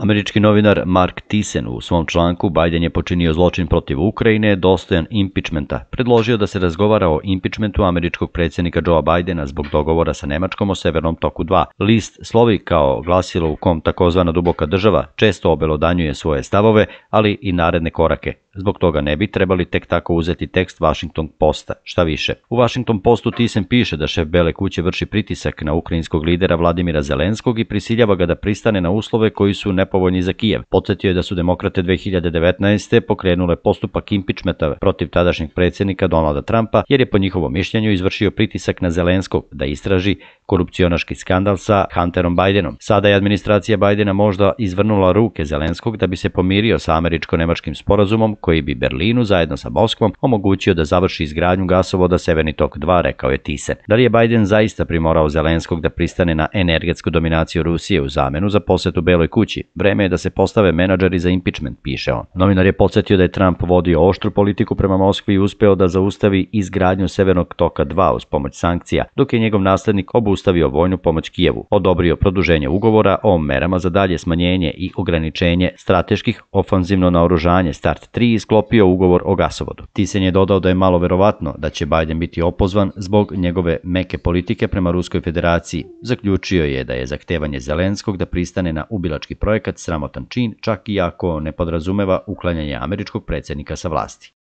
Američki novinar Mark Thiessen u svom članku "Biden je počinio zločin protiv Ukrajine, dostojan impičmenta", predložio da se razgovara o impičmentu američkog predsjednika Joea Bidena zbog dogovora sa Nemačkom o Severnom toku 2. List slovi kao glasilo u kom takozvana duboka država često obelodanjuje svoje stavove, ali i naredne korake. Zbog toga ne bi trebali tek tako uzeti tekst Washington Posta. Šta više, u Washington Postu Thiessen piše da šef Bele kuće vrši pritisak na ukrajinskog lidera Vladimira Zelenskog i prisiljava ga da pristane na uslove koji su nepovoljni za Kijev. Podsjetio je da su demokrate 2019. pokrenule postupak impičmenta protiv tadašnjeg predsjednika Donalda Trumpa, jer je po njihovom mišljenju izvršio pritisak na Zelenskog da istraži korupcionaški skandal sa Hunterom Bidenom. Sada je administracija Bidena možda izvrnula ruke Zelenskog da bi se pomirio sa američko-nemačkim sporazumom koji bi Berlinu zajedno sa Moskvom omogućio da završi izgradnju gasovoda Severni tok 2, rekao je Thiessen. Da li je Biden zaista primorao Zelenskog da pristane na energetsku dominaciju Rusije u zamenu za posetu Beloj kući? Vreme je da se postave menadžeri za impičment, piše on. Novinar je podsjetio da je Trump vodio oštru politiku prema Moskvi i uspeo da zaustavi izgradnju Severnog toka 2 uz pomoć sankcija, dok je njegov naslednik obustavio vojnu pomoć Kijevu, odobrio produženje ugovora o merama za dalje smanjenje i ograničenje strateških ofanzivno naoružanje START 3 i sklopio ugovor o gasovodu. Thiessen je dodao da je malo verovatno da će Biden biti opozvan zbog njegove meke politike prema Ruskoj federaciji. Zaključio je da je zahtevanje Zelenskog da pristane na ubilački projekat sramotan čin, čak i ako ne podrazumeva uklanjanje američkog predsjednika sa vlasti.